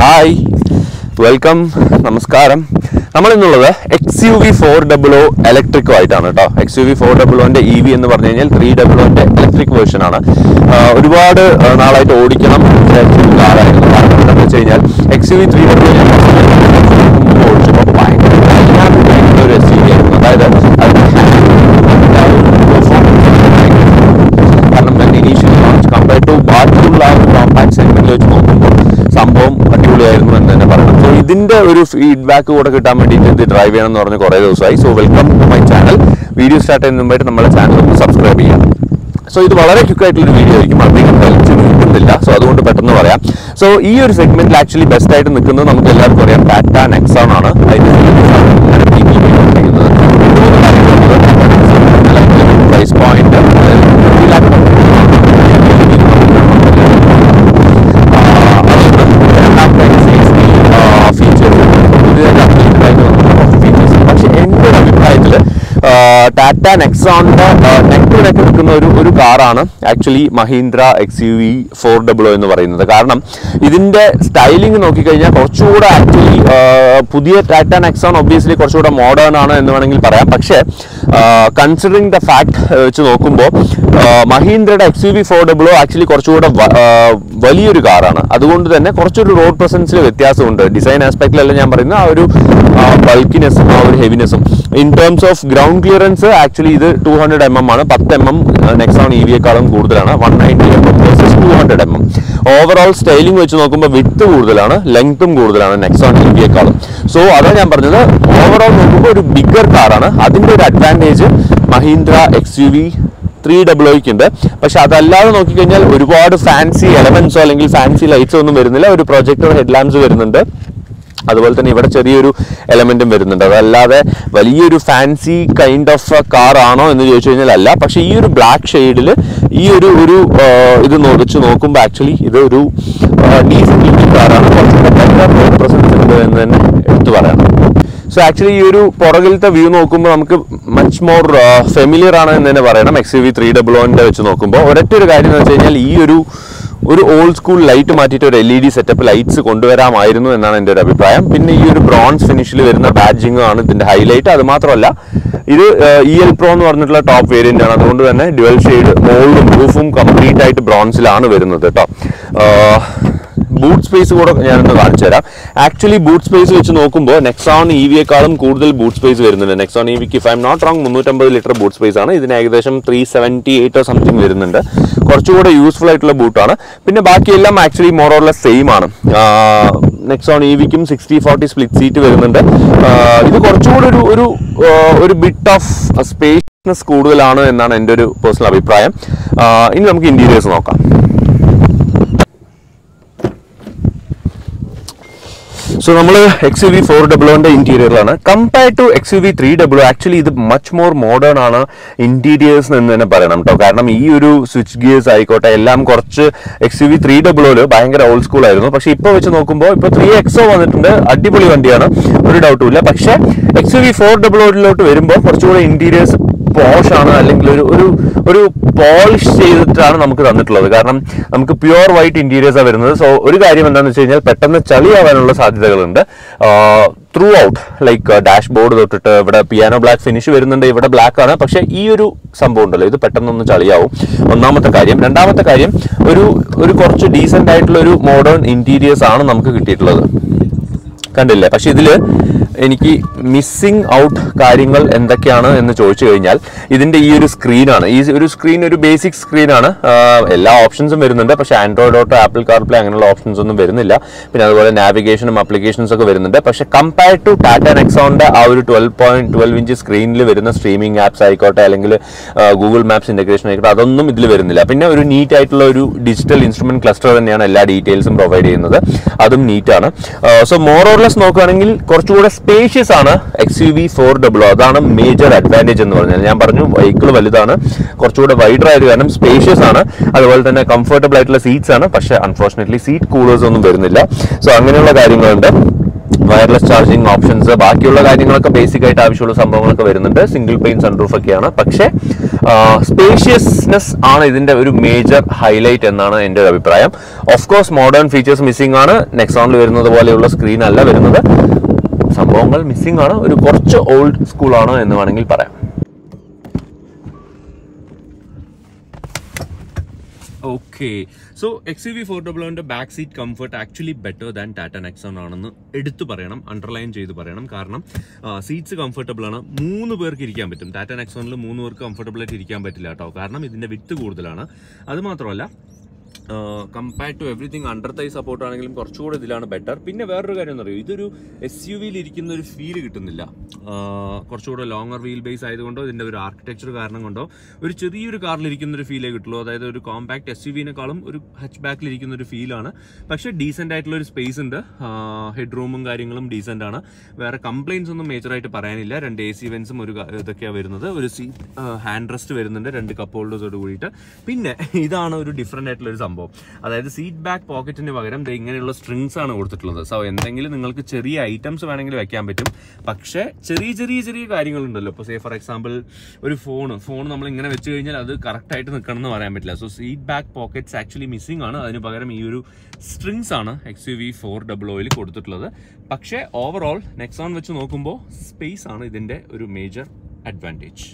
Hi, welcome, നമസ്കാരം. നമ്മളിന്നുള്ളത് XUV 400 ഇലക്ട്രിക്കുമായിട്ടാണ് കേട്ടോ. XUV 400ന്റെ EV എന്ന് പറഞ്ഞു കഴിഞ്ഞാൽ 300ന്റെ ഇലക്ട്രിക് വേർഷൻ ആണ്. ഒരുപാട് നാളായിട്ട് ഓടിക്കണം കാറായിരുന്നു. കാരണം എന്താണെന്ന് വെച്ച് കഴിഞ്ഞാൽ XUV 300 ഓടിച്ചപ്പോൾ ഭയങ്കര ഒരു SUV ആയിരുന്നു. അതായത് കാരണം ഇനീഷ്യലി ലോഞ്ച് കമ്പയർഡ് ടു ബാക്കിയുള്ള ആ ഒരു കോമ്പാക്ട് സെഗ്മെന്റിൽ വെച്ച് നോക്കുമ്പോൾ സംഭവം അടിപൊളിയായിരുന്നു എന്ന് തന്നെ പറയണം. സോ ഇതിന്റെ ഒരു ഫീഡ്ബാക്ക് കൂടെ കിട്ടാൻ വേണ്ടിയിട്ട് ഇത് ഡ്രൈവ് ചെയ്യണം എന്ന് പറഞ്ഞ് കുറേ ദിവസമായി. So welcome to my channel. Video start ചെയ്യുന്നതിന് മുമ്പായിട്ട് നമ്മുടെ ചാനൽ ഒന്ന് സബ്സ്ക്രൈബ് ചെയ്യാം. സോ ഇത് വളരെ ക്വിക്കായിട്ടുള്ളൊരു വീഡിയോ ആയിരിക്കും, അധികം കളിച്ച് നിൽക്കുന്നില്ല. സോ അതുകൊണ്ട് പെട്ടെന്ന് പറയാം. സോ ഈ ഒരു സെഗ്മെന്റിൽ ആക്ച്വലി ബെസ്റ്റ് ആയിട്ട് നിൽക്കുന്നത് നമുക്ക് എല്ലാവർക്കും അറിയാം ടാറ്റ നെക്സോൺ ആണ്. പ്രൈസ് പോയിന്റ് ടാറ്റ നെക്സോണിന്റെ നെക്ക് ടു നെക്ക് നിൽക്കുന്ന ഒരു കാറാണ് ആക്ച്വലി മഹീന്ദ്ര XUV 400 എന്ന് പറയുന്നത്. കാരണം ഇതിന്റെ സ്റ്റൈലിംഗ് നോക്കിക്കഴിഞ്ഞാൽ കുറച്ചുകൂടെ ആക്ച്വലി പുതിയ ടാറ്റ നെക്സോൺ ഒബ്വിയസ്ലി കുറച്ചുകൂടെ മോഡേൺ ആണ് എന്ന് വേണമെങ്കിൽ പറയാം. പക്ഷേ കൺസിഡറിങ് ദ ഫാക്ട് വെച്ച് നോക്കുമ്പോൾ മഹീന്ദ്രയുടെ XUV 400 ആക്ച്വലി കുറച്ചുകൂടെ വലിയൊരു കാറാണ്. അതുകൊണ്ട് തന്നെ കുറച്ചൊരു റോഡ് പ്രസൻസിൽ വ്യത്യാസമുണ്ട്. ഡിസൈൻ ആസ്പെക്റ്റിലല്ല ഞാൻ പറയുന്നത്, ആ ഒരു ബൾക്കിനെസ്സും ആ ഒരു ഹെവിനെസ്സും. In terms of ground clearance actually ഇത് 200 mm ആണ്. 10 mm നെക്സോൺ EV-യേക്കാളും കൂടുതലാണ്. 190 mm versus 200 mm. Overall styling വെച്ച് നോക്കുമ്പോൾ വിഡ്ത്ത് കൂടുതലാണ്, ലെങ്ത്തും കൂടുതലാണ് നെക്സോൺ EV-യേക്കാളും. സോ അതാണ് ഞാൻ പറഞ്ഞത്, ഓവറോൾ നോക്കുമ്പോൾ ഒരു ബിഗർ കാറാണ്. അതിൻ്റെ ഒരു അഡ്വാൻറ്റേജ് മഹീന്ദ്ര XUV 300 ഉണ്ട്. പക്ഷെ അതല്ലാതെ നോക്കിക്കഴിഞ്ഞാൽ ഒരുപാട് ഫാൻസി എലമെന്റ്സോ അല്ലെങ്കിൽ ഫാൻസി ലൈറ്റ്സോ ഒന്നും വരുന്നില്ല. ഒരു പ്രൊജക്ടർ ഹെഡ്ലാമ്പ്സ് വരുന്നുണ്ട്. അതുപോലെ തന്നെ ഇവിടെ ചെറിയൊരു എലമെന്റും വരുന്നുണ്ട്. അതല്ലാതെ വലിയൊരു ഫാൻസി കൈൻഡ് ഓഫ് കാർ ആണോ എന്ന് ചോദിച്ചു കഴിഞ്ഞാൽ അല്ല. പക്ഷെ ഈ ഒരു ബ്ലാക്ക് ഷെയ്ഡിൽ ഈ ഒരു ഇത് വെച്ച് നോക്കുമ്പോൾ ആക്ച്വലി ഇത് ഒരു ഡീസന്റ് ലുക്കിംഗ് കാറാണ്. കുറച്ചുകൂടെ പ്രസൻസ് ഉണ്ട് എന്ന് തന്നെ എടുത്തു പറയണം. സോ ആക്ച്വലി ഈ ഒരു പുറകിലത്തെ വ്യൂ നോക്കുമ്പോൾ നമുക്ക് മച്ച് മോർ ഫെമിലിയർ ആണ് എന്ന് തന്നെ പറയണം. XUV 300ന്റെ വെച്ച് നോക്കുമ്പോൾ ഒരൊറ്റ ഒരു കാര്യം എന്ന് വെച്ച് കഴിഞ്ഞാൽ ഈ ഒരു ഓൾഡ് സ്കൂൾ ലൈറ്റ് മാറ്റിയിട്ട് ഒരു LED സെറ്റപ്പ് ലൈറ്റ്സ് കൊണ്ടുവരാമായിരുന്നു എന്നാണ് എൻ്റെ ഒരു അഭിപ്രായം. പിന്നെ ഈ ഒരു ബ്രോൺസ് ഫിനിഷിൽ വരുന്ന ബാഡ്ജിങ് ആണ് ഇതിന്റെ ഹൈലൈറ്റ്. അത് മാത്രമല്ല ഇത് EL Pro എന്ന് പറഞ്ഞിട്ടുള്ള ടോപ്പ് വേരിയന്റ് ആണ്. അതുകൊണ്ട് തന്നെ ഡ്യുവൽ ഷെയ്ഡ് മോൾഡും റൂഫും കംപ്ലീറ്റ് ആയിട്ട് ബ്രോൺസിലാണ് വരുന്നത് കേട്ടോ. ബൂട്ട് സ്പേസ് കൂടെ ഞാനൊന്ന് കാണിച്ചു തരാം. ആക്ച്വലി ബൂട്ട് സ്പേസ് വെച്ച് നോക്കുമ്പോൾ നെക്സോൺ EV-യേക്കാളും കൂടുതൽ ബൂട്ട് സ്പേസ് വരുന്നുണ്ട്. നെക്സോൺ EVക്ക് if I'm not wrong 350 litre boot space ആണ്. ഇതിന് ഏകദേശം 378 സംതിങ് വരുന്നുണ്ട്. കുറച്ചുകൂടെ യൂസ്ഫുൾ ആയിട്ടുള്ള ബൂട്ടാണ്. പിന്നെ ബാക്കിയെല്ലാം actually more or less same ആണ്. നെക്സോൺ EVക്കും 60-40 സ്പ്ലിറ്റ് സീറ്റ് വരുന്നുണ്ട്. ഇത് കുറച്ചുകൂടെ ഒരു ബിറ്റ് ഓഫ് സ്പേസ്നെസ് കൂടുതലാണ് എന്നാണ് എൻ്റെ ഒരു പേഴ്സണൽ അഭിപ്രായം. ഇനി നമുക്ക് ഇന്റീരിയേഴ്സ് നോക്കാം. സോ നമ്മൾ XUV 400ന്റെ ഇന്റീരിയറിലാണ്. കമ്പയർഡ് ടു XUV 300 ആക്ച്വലി ഇത് മച്ച് മോർ മോഡേൺ ആണ് ഇന്റീരിയേഴ്സ് എന്ന് തന്നെ പറയണം കേട്ടോ. കാരണം ഈ ഒരു സ്വിച്ച് ഗിയേഴ്സ് ആയിക്കോട്ടെ എല്ലാം കുറച്ച് XUV 300 ഭയങ്കര ഓൾഡ് സ്കൂൾ ആയിരുന്നു. പക്ഷെ ഇപ്പോൾ വെച്ച് നോക്കുമ്പോൾ ഇപ്പോൾ 3XO വന്നിട്ടുണ്ട്. അടിപൊളി വണ്ടിയാണ്, ഒരു ഡൗട്ടും ഇല്ല. പക്ഷെ XUV 400 വരുമ്പോൾ കുറച്ചുകൂടെ ഇന്റീരിയേഴ്സ് പോഷ് ആണ്, അല്ലെങ്കിൽ ഒരു പോളിഷ് ചെയ്തിട്ടാണ് നമുക്ക് തന്നിട്ടുള്ളത്. കാരണം നമുക്ക് പ്യുവർ വൈറ്റ് ഇന്റീരിയേഴ്സാണ് വരുന്നത്. സോ ഒരു കാര്യം എന്താണെന്ന് വെച്ച് കഴിഞ്ഞാൽ പെട്ടെന്ന് ചളിയാവാനുള്ള സാധ്യതകളുണ്ട് ത്രൂ ഔട്ട്. ലൈക്ക് ഡാഷ്ബോർഡ് തൊട്ടിട്ട് ഇവിടെ പിയാനോ ബ്ലാക്ക് ഫിനിഷ് വരുന്നുണ്ട്. ഇവിടെ ബ്ലാക്ക് ആണ്. പക്ഷെ ഈ ഒരു സംഭവം ഉണ്ടല്ലോ, ഇത് പെട്ടെന്നൊന്ന് ചളിയാവും. ഒന്നാമത്തെ കാര്യം. രണ്ടാമത്തെ കാര്യം, ഒരു കുറച്ച് ഡീസെന്റ് ആയിട്ടുള്ള ഒരു മോഡേൺ ഇന്റീരിയേഴ്സ് ആണ് നമുക്ക് കിട്ടിയിട്ടുള്ളത്. കണ്ടില്ലേ? പക്ഷെ ഇതില് എനിക്ക് മിസ്സിങ് ഔട്ട് കാര്യങ്ങൾ എന്തൊക്കെയാണ് എന്ന് ചോദിച്ചു കഴിഞ്ഞാൽ ഇതിന്റെ ഈ ഒരു സ്ക്രീനാണ്. ഈ ഒരു സ്ക്രീൻ ഒരു ബേസിക് സ്ക്രീനാണ്. എല്ലാ ഓപ്ഷൻസും വരുന്നുണ്ട്. പക്ഷെ ആൻഡ്രോയിഡ് ഓട്ടോ, ആപ്പിൾ കാർപ്ലേ അങ്ങനെയുള്ള ഓപ്ഷൻസ് ഒന്നും വരുന്നില്ല. പിന്നെ അതുപോലെ നാവിഗേഷനും അപ്ലിക്കേഷൻസ് ഒക്കെ വരുന്നുണ്ട്. പക്ഷെ കമ്പയർഡ് ടു ടാറ്റ നെക്സോണിന്റെ ആ ഒരു 12.12 ഇഞ്ച് സ്ക്രീനിൽ വരുന്ന സ്ട്രീമിംഗ് ആപ്സ് ആയിക്കോട്ടെ അല്ലെങ്കിൽ ഗൂഗിൾ മാപ്സ് ഇന്റഗ്രേഷൻ ആയിക്കോട്ടെ അതൊന്നും ഇതിൽ വരുന്നില്ല. പിന്നെ ഒരു നീറ്റ് ആയിട്ടുള്ള ഒരു ഡിജിറ്റൽ ഇൻസ്ട്രുമെന്റ് ക്ലസ്റ്റർ തന്നെയാണ് എല്ലാ ഡീറ്റെയിൽസും പ്രൊവൈഡ് ചെയ്യുന്നത്. അതും നീറ്റാണ്. സോ മോർ ഓർ ലെസ് നോക്കുകയാണെങ്കിൽ കുറച്ചുകൂടെ സ്പേഷ്യസ് ആണ് XUV 400. അതാണ് മേജർ അഡ്വാൻറ്റേജ് എന്ന് പറഞ്ഞാൽ. ഞാൻ പറഞ്ഞു വെഹിക്കിൾ വലുതാണ്, കുറച്ചുകൂടെ വൈഡർ ആയത് കാരണം സ്പേഷ്യസ് ആണ്. അതുപോലെ തന്നെ കംഫർട്ടബിൾ ആയിട്ടുള്ള സീറ്റ്സ് ആണ്. പക്ഷെ അൺഫോർച്ചുനേറ്റ്ലി സീറ്റ് കൂളേഴ്സ് ഒന്നും വരുന്നില്ല. സോ അങ്ങനെയുള്ള കാര്യങ്ങളുണ്ട്. വയർലെസ് ചാർജിങ് ഓപ്ഷൻസ്, ബാക്കിയുള്ള കാര്യങ്ങളൊക്കെ ബേസിക് ആയിട്ട് ആവശ്യമുള്ള സംഭവങ്ങളൊക്കെ വരുന്നുണ്ട്. സിംഗിൾ പെയിൻ സൺറൂഫ് ഒക്കെയാണ്. പക്ഷേ സ്പേഷ്യസ്നെസ് ആണ് ഇതിന്റെ ഒരു മേജർ ഹൈലൈറ്റ് എന്നാണ് എൻ്റെ ഒരു അഭിപ്രായം. Of course modern features missing ആണ്. നെക്സോണിൽ വരുന്നത് പോലെയുള്ള സ്ക്രീൻ അല്ല വരുന്നത്. സംഭവങ്ങൾ മിസ്സിംഗ് ആണ്. ഒരു കുറച്ച് ഓൾഡ് സ്കൂൾ ആണ് എന്ന് വേണമെങ്കിൽ പറയാം. Okay, so XUV 400 back seat comfort actually better than Tata Nexon ആണെന്ന് എടുത്തു പറയണം, അണ്ടർലൈൻ ചെയ്ത് പറയണം. കാരണം സീറ്റ്സ് കംഫർട്ടബിൾ ആണ്. 3 പേർക്ക് ഇരിക്കാൻ പറ്റും. ടാറ്റ നെക്സോണിൽ 3 പേർക്ക് കംഫർട്ടബിൾ ആയിട്ട് ഇരിക്കാൻ പറ്റില്ല കേട്ടോ. കാരണം ഇതിന്റെ വിഡ്ത് കൂടുതലാണ്. അത് മാത്രമല്ല compared to everything under thigh support ആണെങ്കിലും കുറച്ചുകൂടെ ഇതിലാണ് ബെറ്റർ. പിന്നെ വേറൊരു കാര്യം എന്ന് പറയുന്നത്, ഇതൊരു SUV-ൽ ഇരിക്കുന്ന ഒരു ഫീല് കിട്ടുന്നില്ല. കുറച്ചുകൂടെ ലോങ്ങർ വീൽ ബേസ് ആയതുകൊണ്ടോ ഇതിന്റെ ഒരു ആർക്കിടെക്ചർ കാരണം കൊണ്ടോ ഒരു ചെറിയൊരു കാറിൽ ഇരിക്കുന്ന ഒരു ഫീലേ കിട്ടുള്ളൂ. അതായത് ഒരു കോമ്പാക്ട് SUV-നേക്കാളും ഒരു ഹാച്ച് ബാക്കിൽ ഇരിക്കുന്ന ഒരു ഫീലാണ്. പക്ഷേ ഡീസെന്റ് ആയിട്ടുള്ള ഒരു സ്പേസ് ഉണ്ട്. ഹെഡ് റൂമും കാര്യങ്ങളും ഡീസെന്റ് ആണ്. വേറെ കംപ്ലൈൻസ് ഒന്നും മേജറായിട്ട് പറയാനില്ല. 2 AC വെന്റ്സും ഒരു ഇതൊക്കെയാണ് വരുന്നത്. ഒരു സീറ്റ് ഹാൻഡ് റെസ്റ്റ് വരുന്നുണ്ട് 2 കപ്പ് ഹോൾഡേഴ്സോട് കൂടിയിട്ട്. പിന്നെ ഇതാണ് ഒരു ഡിഫറെന്റ് ആയിട്ടുള്ള ഒരു സംഭവം. അതായത് സീറ്റ് ബാക്ക് പോക്കറ്റിന് പകരം ഇങ്ങനെയുള്ള സ്ട്രിങ്സ് ആണ് കൊടുത്തിട്ടുള്ളത്. സോ എന്തെങ്കിലും നിങ്ങൾക്ക് ചെറിയ ഐറ്റംസ് വേണമെങ്കിൽ വെക്കാൻ പറ്റും. പക്ഷേ ചെറിയ കാര്യങ്ങളുണ്ടല്ലോ. ഇപ്പോൾ സേ ഫോർ എക്സാമ്പിൾ ഒരു ഫോൺ നമ്മൾ ഇങ്ങനെ വെച്ച് കഴിഞ്ഞാൽ അത് കറക്റ്റായിട്ട് നിൽക്കണം എന്ന് പറയാൻ പറ്റില്ല. So seat back pockets actually missing ആണ്. അതിന് പകരം ഈ ഒരു സ്ട്രിങ്സ് ആണ് XUV 400 കൊടുത്തിട്ടുള്ളത്. പക്ഷേ ഓവറോൾ നെക്സോൺ വെച്ച് നോക്കുമ്പോൾ സ്പേസ് ആണ് ഇതിന്റെ ഒരു മേജർ അഡ്വാൻറ്റേജ്.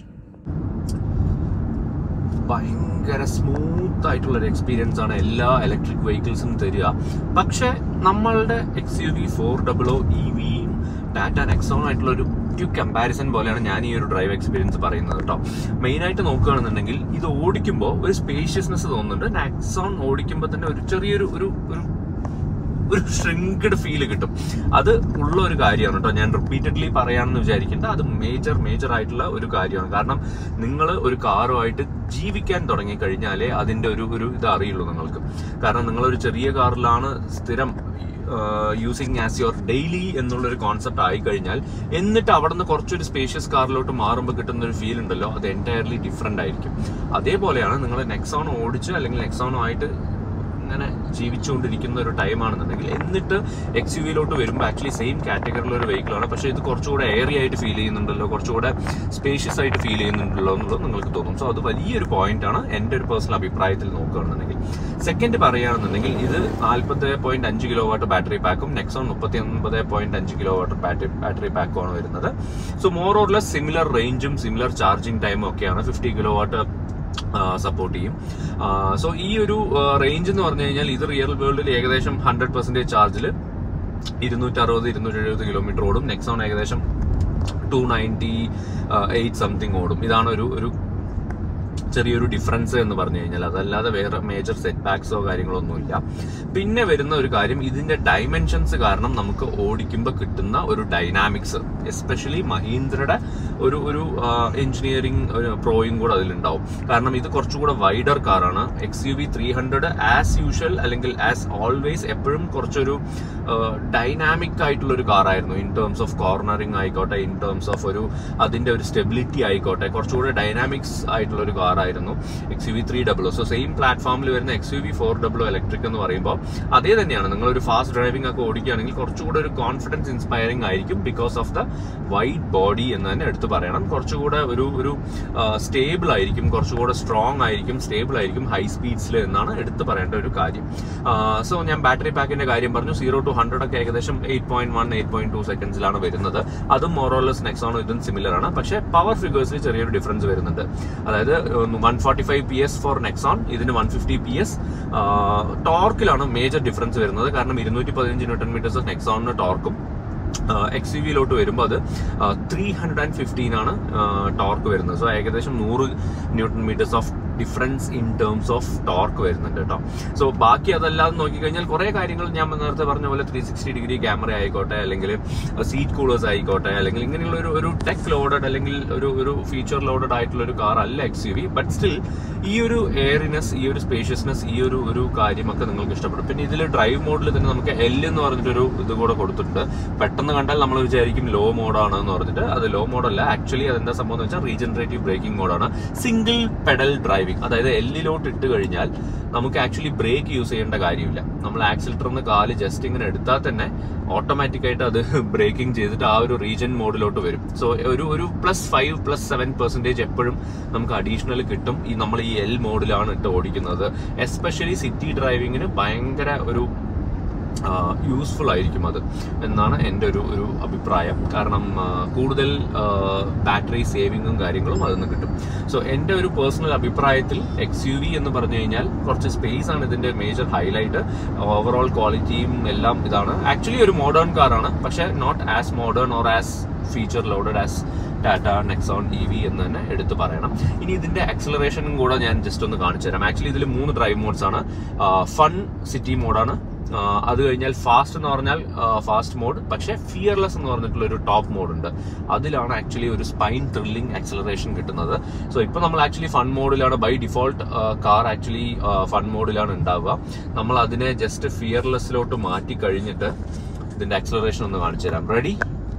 ഭയങ്കര സ്മൂത്ത് ആയിട്ടുള്ളൊരു എക്സ്പീരിയൻസ് ആണ് എല്ലാ ഇലക്ട്രിക് വെഹിക്കിൾസും തരിക. പക്ഷെ നമ്മളുടെ XUV 400 EVയും ടാറ്റ നെക്സോൺ ആയിട്ടുള്ള ഒരു കമ്പാരിസൺ പോലെയാണ് ഞാൻ ഈ ഒരു ഡ്രൈവ് എക്സ്പീരിയൻസ് പറയുന്നത് കേട്ടോ. മെയിനായിട്ട് നോക്കുകയാണെന്നുണ്ടെങ്കിൽ ഇത് ഓടിക്കുമ്പോൾ ഒരു സ്പേഷ്യസ്നെസ് തോന്നുന്നുണ്ട്. നെക്സോൺ ഓടിക്കുമ്പോൾ തന്നെ ഒരു ചെറിയൊരു ഒരു ഷ്രിങ്ക്ഡ് ഫീല് കിട്ടും. അത് ഉള്ള ഒരു കാര്യമാണ് കേട്ടോ. ഞാൻ റിപ്പീറ്റഡ്ലി പറയാമെന്ന് വിചാരിക്കേണ്ട, അത് മേജർ ആയിട്ടുള്ള ഒരു കാര്യമാണ്. കാരണം നിങ്ങൾ ഒരു കാറുമായിട്ട് ജീവിക്കാൻ തുടങ്ങി കഴിഞ്ഞാലേ അതിന്റെ ഒരു ഇത് അറിയുള്ളൂ നിങ്ങൾക്ക്. കാരണം നിങ്ങളൊരു ചെറിയ കാറിലാണ് സ്ഥിരം യൂസിങ് ആസ് യുവർ ഡെയിലി എന്നുള്ളൊരു കോൺസെപ്റ്റ് ആയി കഴിഞ്ഞാൽ, എന്നിട്ട് അവിടെ നിന്ന് കുറച്ചൊരു സ്പേഷ്യസ് കാറിലോട്ട് മാറുമ്പോൾ കിട്ടുന്ന ഒരു ഫീൽ ഉണ്ടല്ലോ, അത് എൻറ്റയർലി ഡിഫറെന്റ് ആയിരിക്കും. അതേപോലെയാണ് നിങ്ങൾ നെക്സോൺ ഓടിച്ച് അല്ലെങ്കിൽ നെക്സോണുമായിട്ട് അങ്ങനെ ജീവിച്ചുകൊണ്ടിരിക്കുന്ന ഒരു ടൈമാണെന്നുണ്ടെങ്കിൽ എന്നിട്ട് XUV-ലോട്ട് വരുമ്പോൾ ആക്ച്വലി സെയിം കാറ്റഗറിയിലുള്ള ഒരു വെഹിക്കിളാണ്. പക്ഷേ ഇത് കുറച്ചുകൂടെ എയറി ആയിട്ട് ഫീൽ ചെയ്യുന്നുണ്ടല്ലോ, കുറച്ചുകൂടെ സ്പേഷ്യസ് ആയിട്ട് ഫീൽ ചെയ്യുന്നുണ്ടല്ലോ എന്നുള്ളത് നിങ്ങൾക്ക് തോന്നും. സോ അത് വലിയൊരു പോയിന്റാണ് എൻ്റെ ഒരു പേഴ്സണൽ അഭിപ്രായത്തിൽ നോക്കുകയാണെന്നുണ്ടെങ്കിൽ. സെക്കൻഡ് പറയുകയാണെന്നുണ്ടെങ്കിൽ ഇത് 40.5 kW ബാറ്ററി പാക്കും നെക്സോൺ 39.5 kW ബാറ്ററി പാക്കുമാണ് വരുന്നത്. So more or less similar റേഞ്ചും സിമിലർ ചാർജിങ് ടൈമും ഒക്കെയാണ്. 50 kW സപ്പോർട്ട് ചെയ്യും. സോ ഈ ഒരു റേഞ്ച് എന്ന് പറഞ്ഞു കഴിഞ്ഞാൽ ഇത് റിയൽ വേൾഡിൽ ഏകദേശം 100% ചാർജിൽ 260-270 കിലോമീറ്റർ ഓടും. നെക്സോൺ ഏകദേശം 298 സംതിങ് ഓടും. ഇതാണ് ഒരു ചെറിയൊരു ഡിഫറൻസ് എന്ന് പറഞ്ഞു കഴിഞ്ഞാൽ. അതല്ലാതെ വേറെ മേജർ സെറ്റ് ബാക്സോ കാര്യങ്ങളൊന്നുമില്ല. പിന്നെ വരുന്ന ഒരു കാര്യം, ഇതിന്റെ ഡൈമെൻഷൻസ് കാരണം നമുക്ക് ഓടിക്കുമ്പോൾ കിട്ടുന്ന ഒരു ഡൈനാമിക്സ്, എസ്പെഷ്യലി മഹീന്ദ്രയുടെ ഒരു എഞ്ചിനീയറിംഗ് പ്രോയും കൂടെ അതിലുണ്ടാവും. കാരണം ഇത് കുറച്ചുകൂടെ വൈഡർ കാറാണ്. XUV 300 ആസ് യൂഷ്വൽ അല്ലെങ്കിൽ ആസ് ഓൾവേസ് എപ്പോഴും കുറച്ചൊരു ഡൈനാമിക് ആയിട്ടുള്ള ഒരു കാറായിരുന്നു. ഇൻ ടേംസ് ഓഫ് കോർണറിങ് ആയിക്കോട്ടെ, ഇൻ ടേംസ് ഓഫ് അതിന്റെ ഒരു സ്റ്റെബിലിറ്റി ആയിക്കോട്ടെ, കുറച്ചുകൂടെ ഡൈനാമിക്സ് ആയിട്ടുള്ള ഒരു കാറായിരുന്നു XUV 300. സോ സെയിം പ്ലാറ്റ്ഫോമിൽ വരുന്ന XUV 400 ഇലക്ട്രിക് എന്ന് പറയുമ്പോൾ അതേ തന്നെയാണ്. നിങ്ങളൊരു ഫാസ്റ്റ് ഡ്രൈവിംഗ് ഒക്കെ ഓടിക്കുകയാണെങ്കിൽ കുറച്ചുകൂടെ ഒരു കോൺഫിഡൻസ് ഇൻസ്പയറിംഗ് ആയിരിക്കും because of the wide body എന്ന് തന്നെ എടുത്ത് പറയണം. കുറച്ചുകൂടെ ഒരു സ്റ്റേബിൾ ആയിരിക്കും, കുറച്ചുകൂടെ സ്ട്രോങ് ആയിരിക്കും, സ്റ്റേബിൾ ആയിരിക്കും ഹൈ സ്പീഡ്സിൽ എന്നാണ് എടുത്ത് പറയേണ്ട ഒരു കാര്യം. സോ ഞാൻ ബാറ്ററി പാക്കിന്റെ കാര്യം പറഞ്ഞു. 0 to 100 ഒക്കെ ഏകദേശം 8.1, 8.2 സെക്കൻഡ്സിലാണ് വരുന്നത്. അതും മോറോലെസ് നെക്സോണും ഇതും സിമിലർ ആണ്. പക്ഷേ പവർ ഫിഗേഴ്സിൽ ചെറിയൊരു ഡിഫറൻസ് വരുന്നുണ്ട്. അതായത് 145 PS ഫോർ നെക്സോൺ, ഇതിന് 150 PS. ടോർക്കിലാണ് മേജർ ഡിഫറൻസ് വരുന്നത്. കാരണം 215 Nm നെക്സോണിന് ടോർക്കും XUV-ലോട്ട് വരുമ്പോൾ അത് 315 ആണ് ടോർക്ക് വരുന്നത്. സോ ഏകദേശം 100 Nm of difference in terms of torque വരുന്നുണ്ട് കേട്ടോ. സോ ബാക്കി അതല്ലാതെ നോക്കിക്കഴിഞ്ഞാൽ കുറെ കാര്യങ്ങൾ ഞാൻ നേരത്തെ പറഞ്ഞ പോലെ 360 ക്യാമറ ആയിക്കോട്ടെ, അല്ലെങ്കിൽ സീറ്റ് കൂളേഴ്സ് ആയിക്കോട്ടെ, അല്ലെങ്കിൽ ഇങ്ങനെയുള്ള ഒരു ടെക് ലോഡഡ് അല്ലെങ്കിൽ ഒരു ഫീച്ചർ ലോഡഡ് ആയിട്ടുള്ള ഒരു കാർ അല്ല XUV. ബട്ട് സ്റ്റിൽ ഈ ഒരു എയറിനെസ്, ഈ ഒരു സ്പേഷ്യസ്നെസ്, ഈ ഒരു കാര്യമൊക്കെ നിങ്ങൾക്ക് ഇഷ്ടപ്പെടും. പിന്നെ ഇതിൽ ഡ്രൈവ് മോഡിൽ തന്നെ നമുക്ക് L എന്ന് പറഞ്ഞിട്ടൊരു ഇത് കൂടെ കൊടുത്തിട്ടുണ്ട്. പെട്ടെന്ന് കണ്ടാൽ നമ്മൾ വിചാരിക്കും ലോ മോഡാണ് എന്ന് പറഞ്ഞിട്ട്. അത് ലോ മോഡല്ല. ആക്ച്വലി അതെന്താ സംഭവം എന്ന് വെച്ചാൽ റീജനറേറ്റീവ് ബ്രേക്കിംഗ് മോഡാണ്. Single pedal driving. ഡ്രൈവിംഗ്, അതായത് എല്ലിലോട്ട് ഇട്ട് കഴിഞ്ഞാൽ നമുക്ക് ആക്ച്വലി ബ്രേക്ക് യൂസ് ചെയ്യേണ്ട കാര്യമില്ല. നമ്മൾ ആക്സിലേറ്ററിന്ന് കാല് ജസ്റ്റ് ഇങ്ങനെ എടുത്താൽ തന്നെ ഓട്ടോമാറ്റിക്കായിട്ട് അത് ബ്രേക്കിംഗ് ചെയ്തിട്ട് ആ ഒരു റീജൻ മോഡിലോട്ട് വരും. സോ ഒരു +5 +7% എപ്പോഴും നമുക്ക് അഡീഷണൽ കിട്ടും നമ്മൾ ഈ എൽ മോഡിലാണ് ഇട്ട് ഓടിക്കുന്നത്. എസ്പെഷ്യലി സിറ്റി ഡ്രൈവിങ്ങിന് ഭയങ്കര ഒരു യൂസ്ഫുൾ ആയിരിക്കും അത് എന്നാണ് എൻ്റെ ഒരു അഭിപ്രായം. കാരണം കൂടുതൽ ബാറ്ററി സേവിങ്ങും കാര്യങ്ങളും അതിൽ നിന്ന് കിട്ടും. സോ എൻ്റെ ഒരു പേഴ്സണൽ അഭിപ്രായത്തിൽ XUV എന്ന് പറഞ്ഞു കഴിഞ്ഞാൽ കുറച്ച് സ്പേസ് ആണ് ഇതിൻ്റെ മേജർ ഹൈലൈറ്റ്. ഓവറോൾ ക്വാളിറ്റിയും എല്ലാം ഇതാണ്. ആക്ച്വലി ഒരു മോഡേൺ കാറാണ്, പക്ഷെ not as modern or as feature loaded as Tata Nexon EV എന്ന് തന്നെ എടുത്ത് പറയണം. ഇനി ഇതിന്റെ ആക്സിലറേഷനും കൂടെ ഞാൻ ജസ്റ്റ് ഒന്ന് കാണിച്ചു തരാം. ആക്ച്വലി ഇതിൽ 3 ഡ്രൈവ് മോഡ്സ് ആണ്. ഫൺ സിറ്റി മോഡാണ്, അത് കഴിഞ്ഞാൽ ഫാസ്റ്റ് എന്ന് പറഞ്ഞാൽ ഫാസ്റ്റ് മോഡ്, പക്ഷേ ഫിയർലെസ് എന്ന് പറഞ്ഞിട്ടുള്ള ഒരു ടോപ്പ് മോഡ് ഉണ്ട്. അതിലാണ് ആക്ച്വലി ഒരു സ്പൈൻ ത്രില്ലിംഗ് ആക്സിലറേഷൻ കിട്ടുന്നത്. സോ ഇപ്പൊ നമ്മൾ ആക്ച്വലി ഫൺ മോഡിലാണ്, by default car actually fun മോഡിലാണ് ഉണ്ടാവുക. നമ്മൾ അതിനെ ജസ്റ്റ് ഫിയർലെസ്സിലോട്ട് മാറ്റി കഴിഞ്ഞിട്ട് ഇതിന്റെ ആക്സിലറേഷൻ ഒന്ന് കാണിച്ചു തരാം. റെഡി?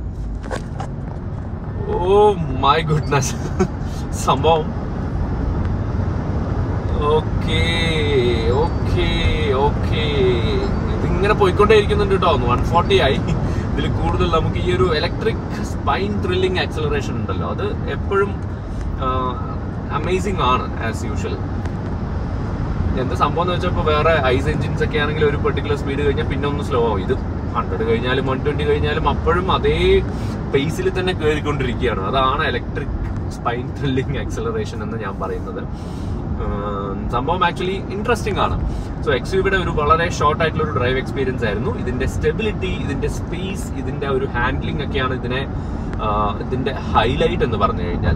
ഓ മൈ ഗുഡ്നസ്, സംഭവം ഓക്കേ ഓക്കേ ഓക്കേ ഇതിങ്ങനെ പോയിക്കൊണ്ടേ ഇരിക്കുന്നുണ്ട് കേട്ടോ. 140 ആയി. ഇതിൽ കൂടുതൽ നമുക്ക് ഈ ഒരു ഇലക്ട്രിക് സ്പൈൻ ത്രില്ലിംഗ് ആക്സിലറേഷൻ ഉണ്ടല്ലോ, അത് എപ്പോഴും അമേസിംഗ് ആണ് ആസ് യൂഷ്വൽ. എന്താ സംഭവം എന്ന് വെച്ചാൽ ഇപ്പോൾ വേറെ ഐസ് എഞ്ചിൻസ് ഒക്കെ ആണെങ്കിൽ ഒരു പെർട്ടിക്കുലർ സ്പീഡ് കഴിഞ്ഞാൽ പിന്നെ ഒന്ന് സ്ലോ ആവും. ഇത് 100 കഴിഞ്ഞാലും 120 കഴിഞ്ഞാലും അപ്പോഴും അതേ പേസിൽ തന്നെ കയറിക്കൊണ്ടിരിക്കുകയാണ്. അതാണ് ഇലക്ട്രിക് സ്പൈൻ ത്രില്ലിംഗ് ആക്സിലറേഷൻ എന്ന് ഞാൻ പറയുന്നത്. സംഭവം ആക്ച്വലി ഇൻട്രസ്റ്റിംഗ് ആണ്. സോ XUVയുടെ ഒരു വളരെ ഷോർട്ട് ആയിട്ടുള്ള ഒരു ഡ്രൈവ് എക്സ്പീരിയൻസ് ആയിരുന്നു. ഇതിന്റെ സ്റ്റെബിലിറ്റി, ഇതിന്റെ സ്പേസ്, ഇതിന്റെ ഒരു ഹാൻഡ്ലിംഗ് ഒക്കെയാണ് ഇതിന്റെ ഹൈലൈറ്റ് എന്ന് പറഞ്ഞു കഴിഞ്ഞാൽ.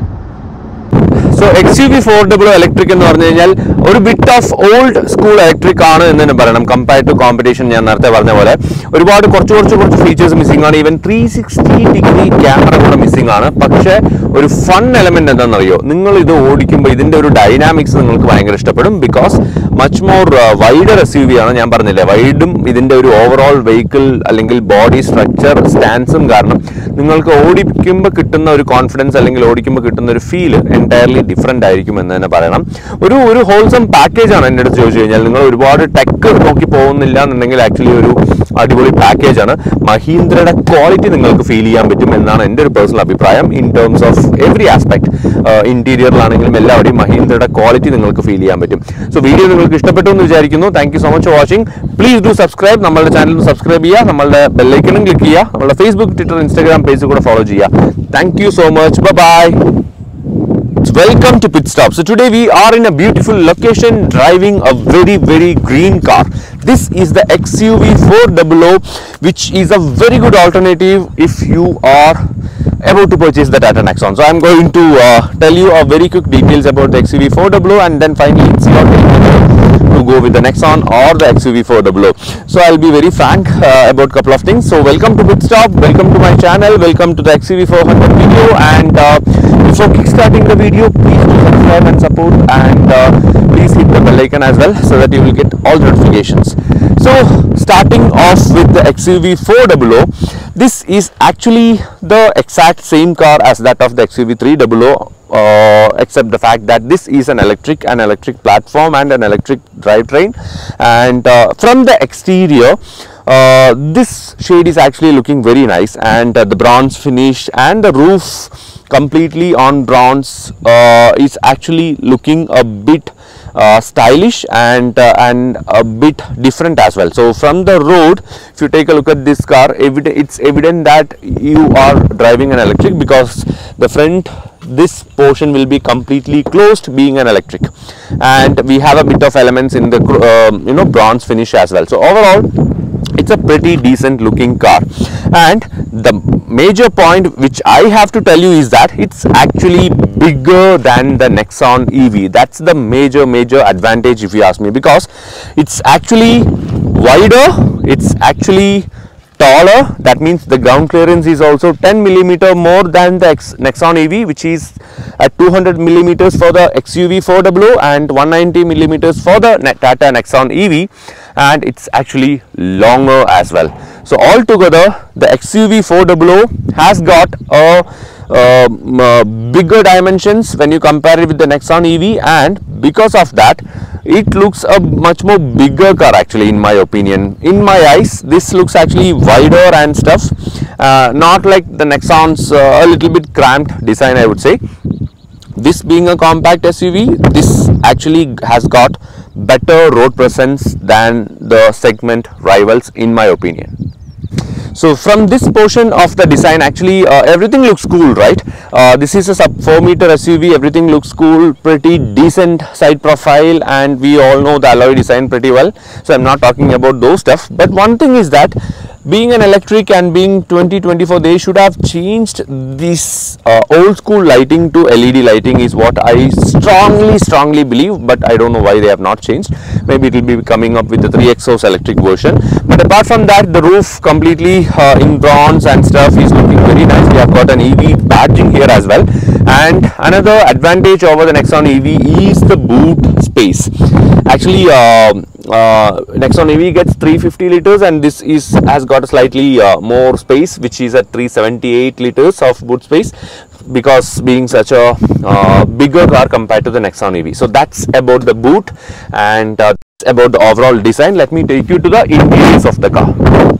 സോ XUV 400 ഇലക്ട്രിക് എന്ന് പറഞ്ഞു കഴിഞ്ഞാൽ ഒരു bit of old school electric ആണ് എന്ന് തന്നെ പറയണം. കമ്പയർ ടു കോമ്പറ്റീഷൻ, ഞാൻ നേരത്തെ പറഞ്ഞ പോലെ ഒരുപാട് കുറച്ച് ഫീച്ചേഴ്സ് മിസ്സിംഗ് ആണ്. ഈവൻ 360 ക്യാമറ കൂടെ മിസ്സിംഗ് ആണ്. പക്ഷേ ഒരു ഫൺ എലമെന്റ് എന്താണെന്നറിയോ, നിങ്ങൾ ഇത് ഓടിക്കുമ്പോൾ ഇതിന്റെ ഒരു ഡൈനാമിക്സ് നിങ്ങൾക്ക് ഭയങ്കര ഇഷ്ടപ്പെടും. Because much more wider SUV ആണ്. ഞാൻ പറഞ്ഞില്ലേ, വൈഡും ഇതിന്റെ ഒരു ഓവറോൾ വെഹിക്കിൾ അല്ലെങ്കിൽ ബോഡി സ്ട്രക്ചർ സ്റ്റാൻസും കാരണം നിങ്ങൾക്ക് ഓടിക്കുമ്പോൾ കിട്ടുന്ന ഒരു കോൺഫിഡൻസ് അല്ലെങ്കിൽ ഓടിക്കുമ്പോൾ കിട്ടുന്ന ഒരു ഫീൽ എൻറ്റയർലി ഡിഫറെന്റ് ആയിരിക്കും എന്ന് തന്നെ പറയണം. ഒരു ഹോൾസം പാക്കേജ് ആണ് എൻ്റെ അടുത്ത് ചോദിച്ചു കഴിഞ്ഞാൽ. നിങ്ങൾ ഒരുപാട് ടെക്ക് നോക്കി പോകുന്നില്ല എന്നുണ്ടെങ്കിൽ ആക്ച്വലി ഒരു അടിപൊളി പാക്കേജ് ആണ്. മഹീന്ദ്രയുടെ ക്വാളിറ്റി നിങ്ങൾക്ക് ഫീൽ ചെയ്യാൻ പറ്റും എന്നാണ് എൻ്റെ ഒരു പേഴ്സണൽ അഭിപ്രായം. In terms of every aspect, ഇന്റീരിയറിലാണെങ്കിലും എല്ലാവരുടെയും മഹീന്ദ്രയുടെ ക്വാളിറ്റി നിങ്ങൾക്ക് ഫീൽ ചെയ്യാൻ പറ്റും. സോ വീഡിയോ നിങ്ങൾക്ക് ഇഷ്ടപ്പെട്ടു എന്ന് വിചാരിക്കുന്നു. Thank you so much for watching. Please do subscribe. നമ്മളുടെ ചാനൽ സബ്സ്ക്രൈബ് ചെയ്യുക, നമ്മളുടെ ബെല്ലൈക്കണും ക്ലിക്ക് ചെയ്യുക, നമ്മളുടെ ഫേസ്ബുക്ക്, ട്വിറ്റർ, ഇൻസ്റ്റാഗ്രാം പേജ് കൂടെ ഫോളോ ചെയ്യുക. Thank you so much. Bye. Welcome to Pit Stop. So today we are in a beautiful location driving a very green car. This is the XUV 400, which is a very good alternative if you are about to purchase the Tata Nexon. So I am going to tell you a very quick details about the XUV 400 and then finally it's your to go with the Nexon or the XUV 400. So I'll be very frank about a couple of things. So welcome to Pit Stop, welcome to my channel, welcome to the XUV 400 video, and before kickstarting the video, please do subscribe and support, and please hit the bell icon as well so that you will get all the notifications. So starting off with the XUV 400, this is actually the exact same car as that of the XUV 300, except the fact that this is an electric platform and an electric drivetrain. And from the exterior, this shade is actually looking very nice, and the bronze finish and the roof completely on bronze is actually looking a bit stylish and a bit different as well. So from the road, if you take a look at this car, it's evident that you are driving an electric, because the front, this portion will be completely closed being an electric, and we have a bit of elements in the bronze finish as well. So overall it's a pretty decent looking car, and the major point which I have to tell you is that it's actually bigger than the Nexon EV. That's the major advantage if you ask me, because it's actually wider, it's actually taller. That means the ground clearance is also 10 millimeter more than the Nexon EV, which is at 200 millimeters for the XUV 400 and 190 millimeters for the Tata Nexon EV, and it's actually longer as well. So altogether, the XUV 400 has got a bigger dimensions when you compare it with the Nexon EV, and because of that, it looks a much more bigger car actually, in my opinion. In my eyes, this looks actually wider and stuff, not like the Nexon's a little bit cramped design, I would say. This being a compact SUV, this actually has got better road presence than the segment rivals, in my opinion. So from this portion of the design, actually everything looks cool, right? This is a sub 4-meter SUV, everything looks cool, pretty decent side profile, and we all know the alloy design pretty well, so I'm not talking about those stuff. But one thing is that being an electric and being 2024, they should have changed this old school lighting to LED lighting, is what I strongly believe, but I don't know why they have not changed. Maybe it will be coming up with the 3XO's electric version. But apart from that, the roof completely in bronze and stuff is looking very nice. We have got an EV badging here as well. And another advantage over the Nexon EV is the boot space. Actually, Nexon EV gets 350 liters, and this has got a slightly more space, which is at 378 liters of boot space, because being such a bigger car compared to the Nexon EV. So that's about the boot, and about the overall design. Let me take you to the interiors of the car.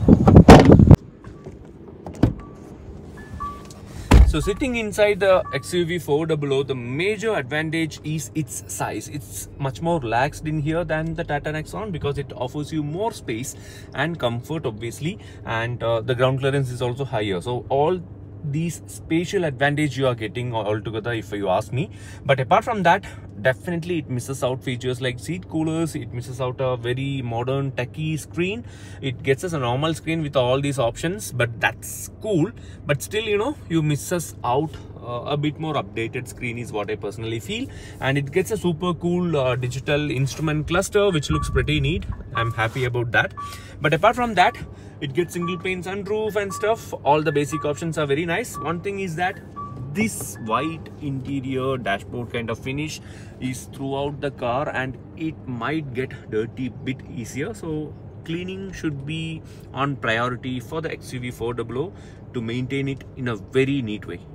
So sitting inside the XUV 400, the major advantage is its size. It's much more relaxed in here than the Tata Nexon, because it offers you more space and comfort, obviously, and the ground clearance is also higher. So all these spatial advantage you are getting altogether, if you ask me. But apart from that, definitely it misses out features like seat coolers. It misses out a very modern techie screen. It gets us a normal screen with all these options, but that's cool. But still, you know, you misses out a bit more updated screen is what I personally feel. And it gets a super cool digital instrument cluster, which looks pretty neat. I'm happy about that. But apart from that, it gets single pane sunroof and stuff. All the basic options are very nice. One thing is that this white interior dashboard kind of finish is throughout the car, and it might get dirty bit easier. So cleaning should be on priority for the XUV 400 to maintain it in a very neat way.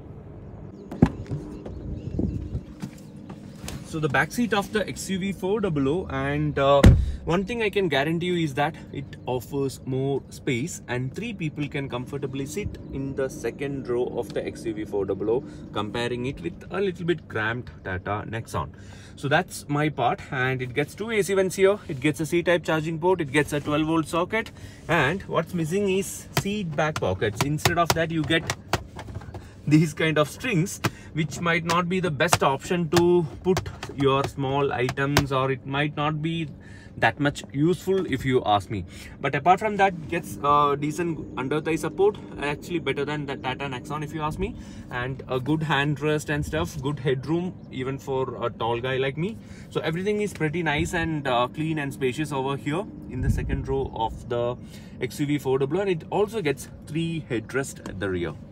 So the back seat of the XUV 400, and one thing I can guarantee you is that it offers more space, and 3 people can comfortably sit in the second row of the XUV 400, comparing it with a little bit cramped Tata Nexon. So that's my part, and it gets 2 AC vents here. It gets a C-type charging port. It gets a 12-volt socket, and what's missing is seat back pockets. Instead of that, you get these kind of strings, which might not be the best option to put your small items, or it might not be that much useful if you ask me. But apart from that, gets decent under thigh support, actually better than the Tata Nexon if you ask me, and a good handrest and stuff, good headroom even for a tall guy like me. So everything is pretty nice and clean and spacious over here in the second row of the XUV 400, and it also gets 3 headrests at the rear.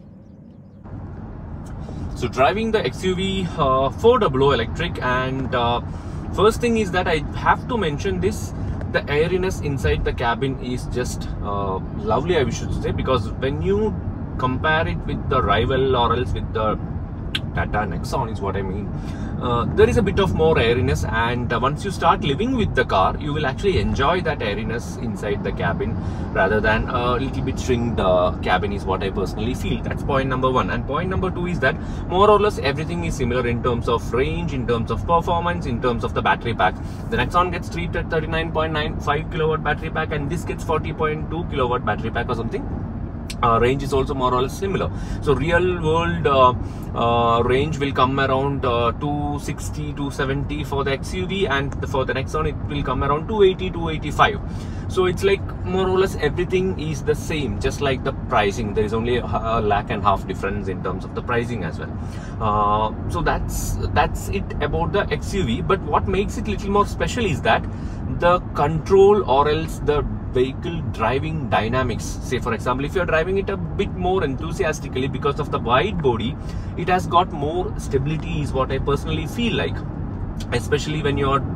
So driving the XUV 400 electric, and first thing is that I have to mention this, the airiness inside the cabin is just lovely, I should say, because when you compare it with the rival or else with the Tata Nexon is what I mean, there is a bit of more airiness, and once you start living with the car, you will actually enjoy that airiness inside the cabin rather than a little bit shrinked cabin is what I personally feel. That's point number 1. And point number 2 is that more or less everything is similar in terms of range, in terms of performance, in terms of the battery pack. The Nexon gets 39.95 kilowatt battery pack, and this gets 40.2 kilowatt battery pack or something. Range is also more or less similar. So real world range will come around 260 270 for the XUV, and for the Nexon it will come around 280 285. So it's like more or less everything is the same, just like the pricing. There is only a $1.5 lakh difference in terms of the pricing as well. So that's it about the XUV. But what makes it little more special is that the control, or else the vehicle driving dynamics. Say for example, if you're driving it a bit more enthusiastically because of the wide body, it has got more stability is what I personally feel like, especially when you're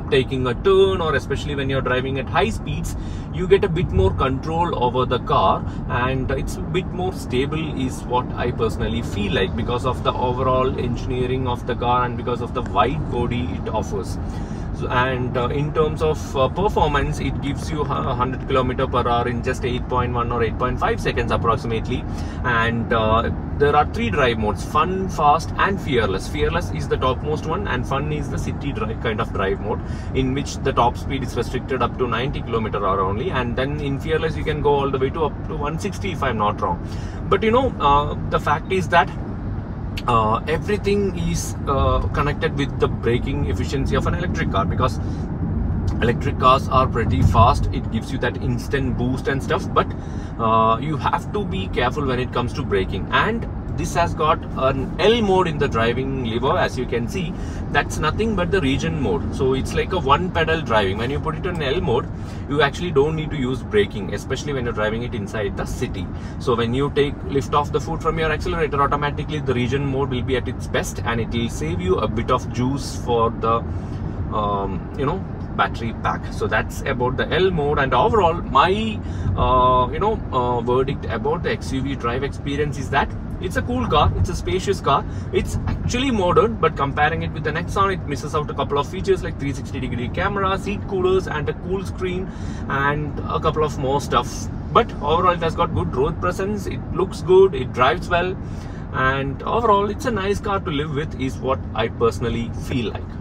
taking a turn, or especially when you're driving at high speeds, you get a bit more control over the car, and it's a bit more stable is what I personally feel like, because of the overall engineering of the car and because of the wide body it offers. And in terms of performance, it gives you 100 km/h in just 8.1 or 8.5 seconds approximately. And there are 3 drive modes: Fun, Fast and Fearless. Fearless is the topmost one, and Fun is the city kind of drive mode, in which the top speed is restricted up to 90 km/h only. And then in Fearless you can go all the way to up to 160 if I'm not wrong. But you know, the fact is that everything is connected with the braking efficiency of an electric car, because electric cars are pretty fast. It gives you that instant boost and stuff, but you have to be careful when it comes to braking. And this has got an L mode in the driving lever, as you can see. That's nothing but the region mode, so it's like a one pedal driving. When you put it on L mode, you actually don't need to use braking, especially when you're driving it inside the city. So when you lift off the foot from your accelerator, automatically the region mode will be at its best, and it will save you a bit of juice for the you know, battery pack. So that's about the L mode. And overall, my verdict about the XUV drive experience is that it's a cool car, it's a spacious car, it's actually modern, but comparing it with the Nexon, it misses out a couple of features like 360-degree camera, seat coolers and a cool screen, and a couple of more stuff. But overall it has got good road presence, it looks good, it drives well, and overall it's a nice car to live with, is what I personally feel like.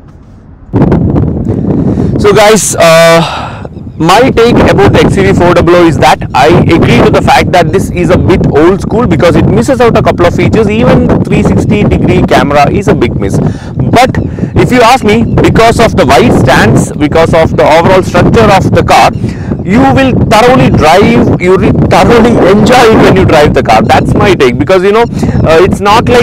So guys, my take about the XUV400 is that I agree to the fact that this is a bit old school, because it misses out a couple of features. Even the 360-degree camera is a big miss. But if you ask me, because of the wide stance, because of the overall structure of the car, you will thoroughly drive, you will thoroughly enjoy it when you drive the car. That's my take, because you know, it's not like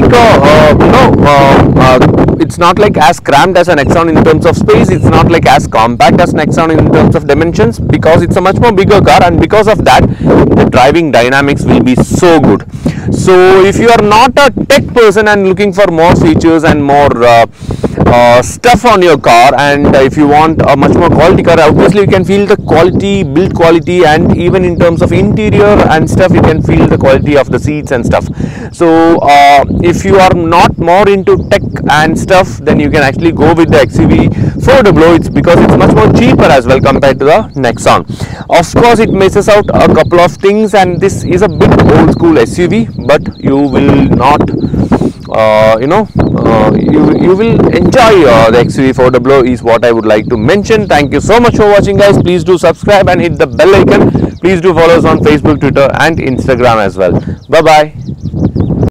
it's not like as cramped as an Nexon in terms of space, it's not like as compact as Nexon in terms of dimensions, because it's a much more bigger car, and because of that the driving dynamics will be so good. So if you are not a tech person and looking for more features and more stuff on your car, and if you want a much more quality car, obviously you can feel the quality, build quality, and even in terms of interior and stuff, you can feel the quality of the seats and stuff. So if you are not more into tech and stuff, then you can actually go with the XUV400. It's because it's much more cheaper as well compared to the Nexon. Of course it misses out a couple of things, and this is a bit old school SUV, but you will not you will enjoy the XUV400 is what I would like to mention. Thank you so much for watching, guys. Please do subscribe and hit the bell icon. Please do follow us on Facebook, Twitter and Instagram as well. Bye bye.